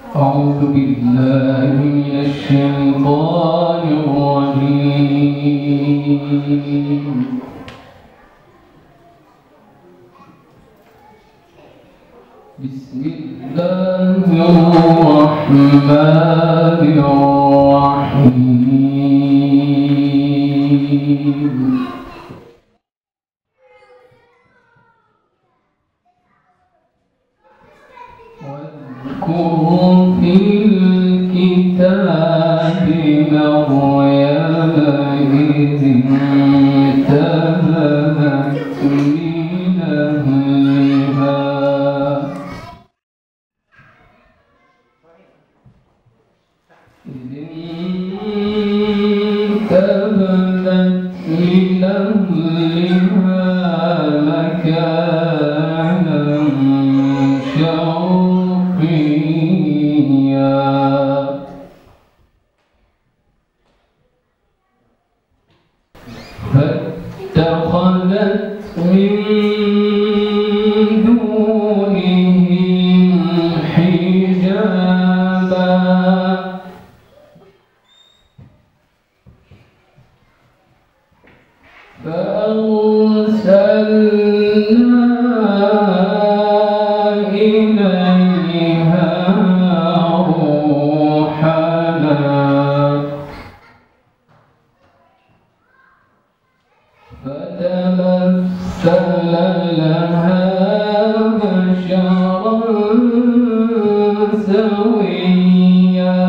أعوذ بالله من الشيطان الرجيم. بسم الله الرحمن الرحيم. واذكر في الكتاب مريم إذ انتبذت من أهلها مكانا شرقيا فاتخذت من دونهم حجابا فأرسلنا إليها روحنا فتمثل لها بشرا سويا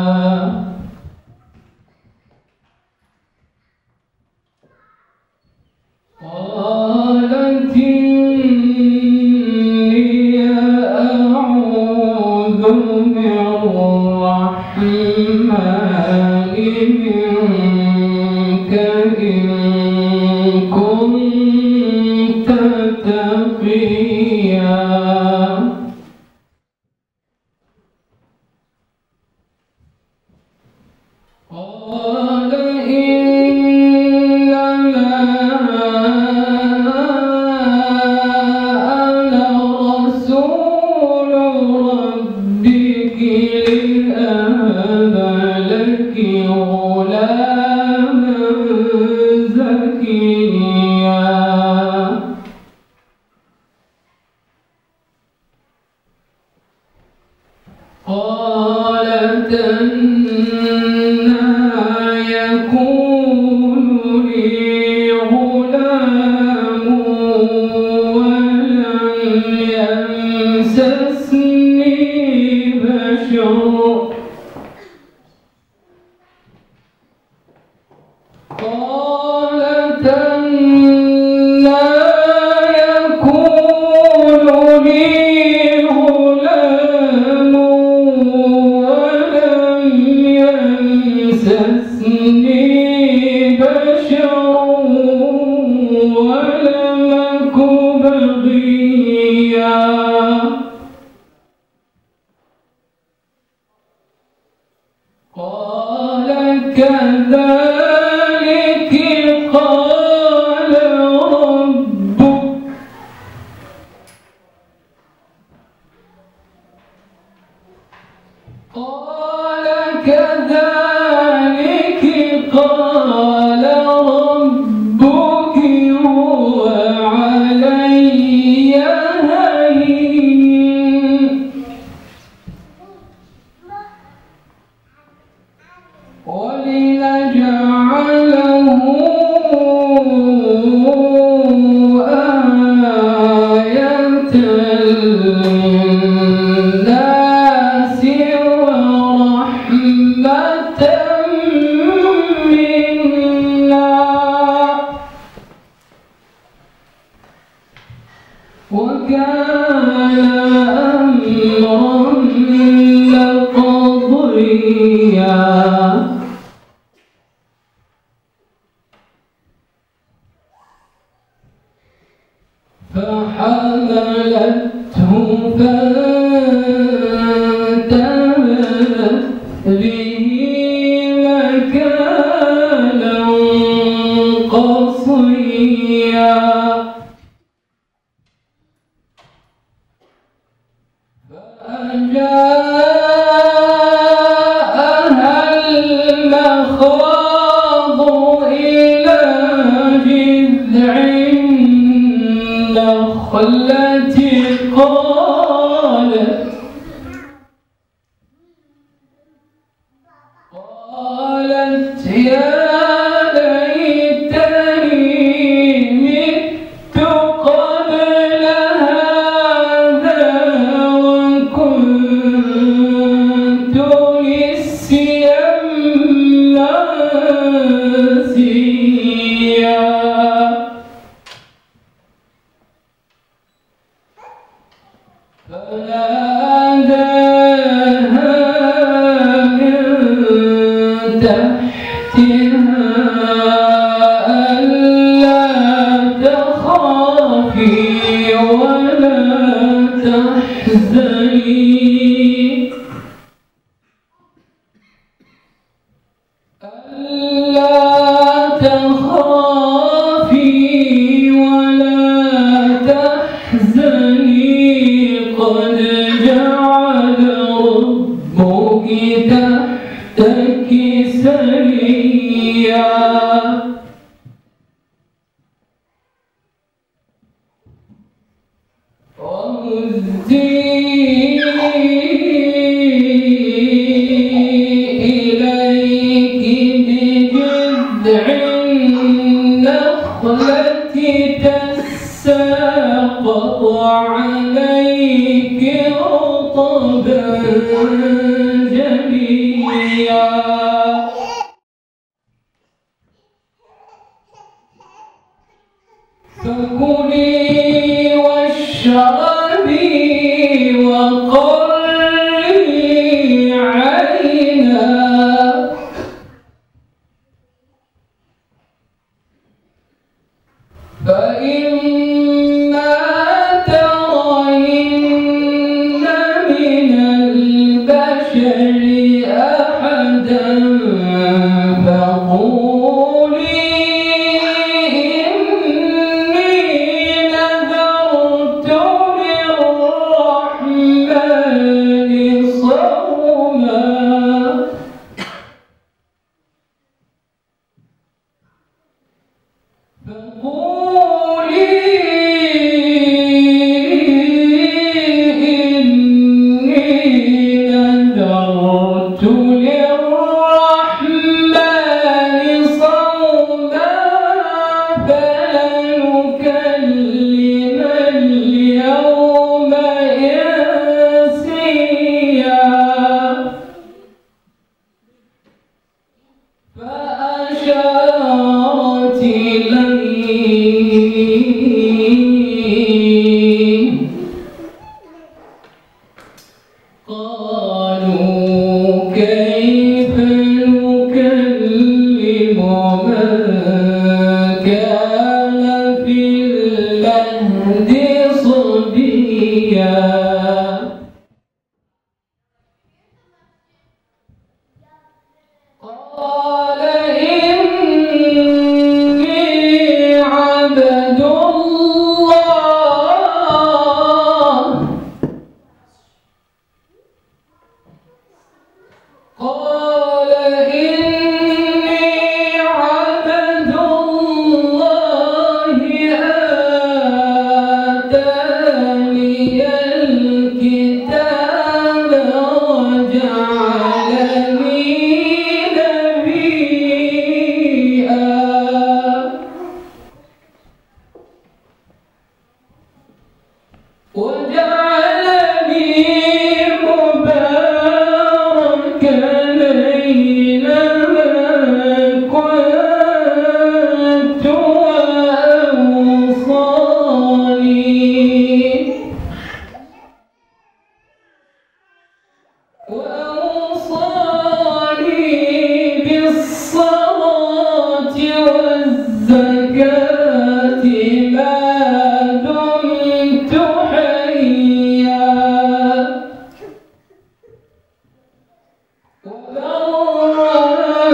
قالت إني أعوذ بالرحمن منك إن كنت تقيا قال إنما أنا رسول ربك لأهب لك غلاما زكيا قالت أنى يكون لي غلام ولم يمسسني بشر قالت أنى يكون لي غلام ولم يمسسني بشر ولم أك بغيا قال كذلك قال ربك قال كذلك قال ربك هو علي هين ولنجعله آية للناس ورحمة منا وكان أمرا مقضيا فحملته فانتبذت به مكانا قصيا فأجاء يا ليتني مت قبل هذا وكنت نسيا منسيا فناداها من تحتها ألا تخافي ولا تحزني ألا تخافي ولا تحزني قد جعل ربك تحتك سريا وهزي إليك بجذع النخلة تساقط عليك رطبا جنيا فكلي واشربي وقري عينا فإما ترين من البشر أحدا فقولي إني نذرت للرحمن صوما فقولي إني نذرت للرحمن صوما فلن أكلم اليوم إنسيا فأشارت إليه قالوا كيف نكلم من كان في المهد صبيا قال إني عبد الله قال إني عبد الله آتاني الكتاب وجعلني نبيا وجعلني مباركا أينما كنت وأوصاني بالصلاة والزكاة ما دمت حيا وبرا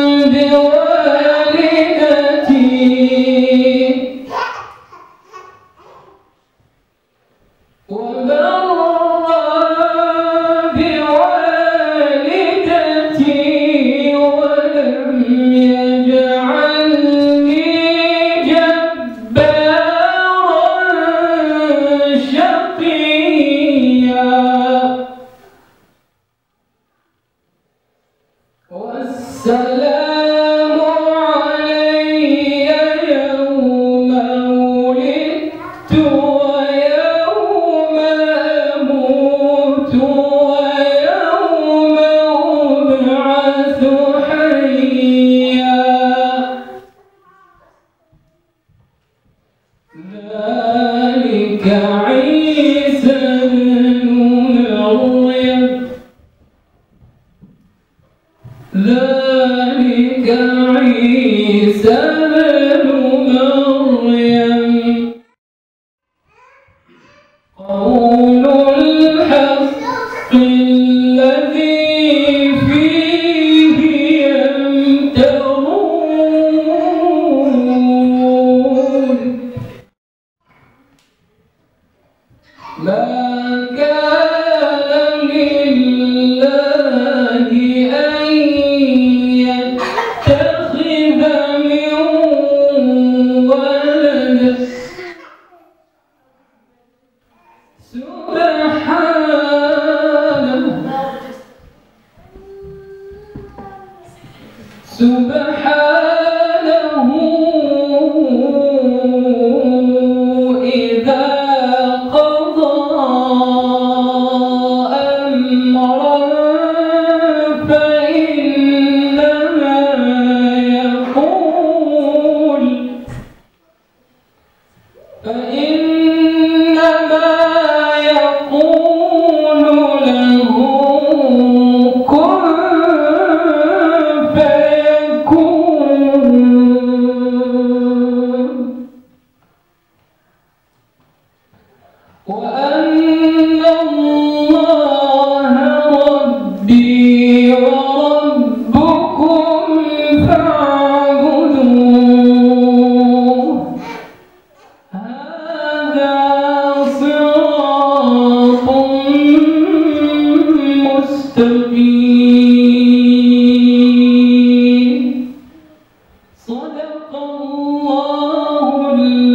بوالدتي ولم يجعلني جبارا شقيا والسلام ذلك عيسى ابن مريم قول الحق الذي فيه يمترون ما كان لله أن يتخذ من ولد سبحانه إذا قضى أمرا فإنما يقول له كن فيكون وأن الله ربي وربكم فاعبدوه هذا صراط مستقيم صدق الله